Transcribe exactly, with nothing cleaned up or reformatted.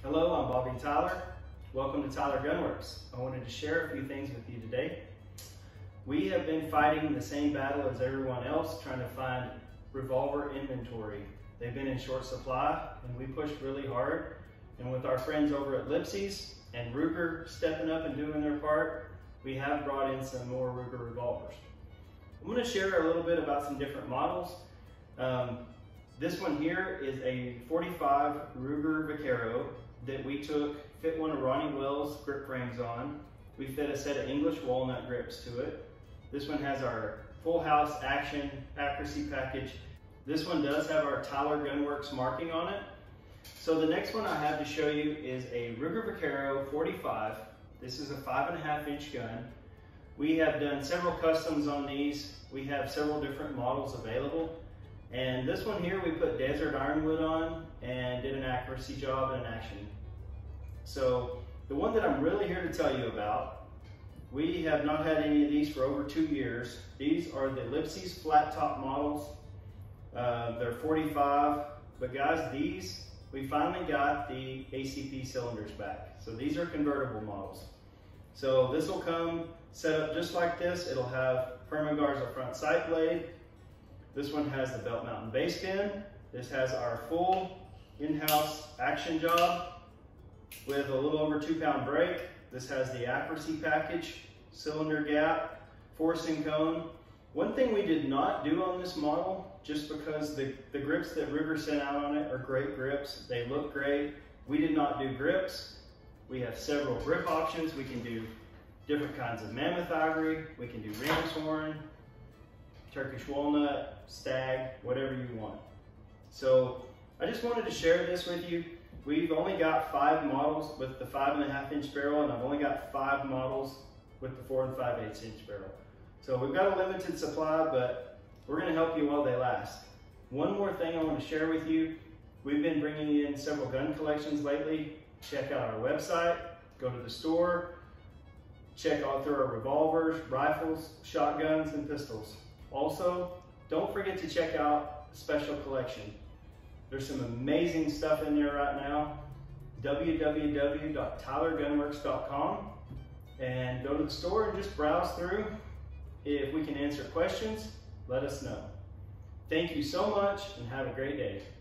Hello, I'm Bobby Tyler. Welcome to Tyler Gunworks. I wanted to share a few things with you today. We have been fighting the same battle as everyone else, trying to find revolver inventory. They've been in short supply, and we pushed really hard. And with our friends over at Lipsy's and Ruger stepping up and doing their part, we have brought in some more Ruger revolvers. I'm going to share a little bit about some different models. Um, this one here is a forty-five Ruger Vaquero that we took, fit one of Ronnie Wells' grip frames on. We fit a set of English walnut grips to it. This one has our full house action accuracy package. This one does have our Tyler Gunworks marking on it. So the next one I have to show you is a Ruger Vaquero forty-five. This is a five and a half inch gun. We have done several customs on these. We have several different models available. And this one here we put desert ironwood on and did an accuracy job and an action. So the one that I'm really here to tell you about, we have not had any of these for over two years. These are the Lipsy's flat top models. Uh, they're forty-five, but guys, these, we finally got the A C P cylinders back. So these are convertible models. So this will come set up just like this. It'll have Permaguard's a front sight blade. This one has the belt mount and base pin. This has our full in-house action job with a little over two pound brake. This has the accuracy package, cylinder gap, forcing cone. One thing we did not do on this model, just because the, the grips that Ruger sent out on it are great grips, they look great. We did not do grips. We have several grip options. We can do different kinds of mammoth ivory. We can do ram's horn, Turkish walnut, stag, whatever you want. So I just wanted to share this with you. We've only got five models with the five and a half inch barrel, and I've only got five models with the four and five eighths inch barrel. So we've got a limited supply, but we're gonna help you while they last. One more thing I want to share with you. We've been bringing in several gun collections lately. Check out our website, go to the store, check out through our revolvers, rifles, shotguns, and pistols. Also, don't forget to check out the special collection. There's some amazing stuff in there right now. w w w dot tyler gunworks dot com, and go to the store and just browse through. If we can answer questions, let us know. Thank you so much and have a great day.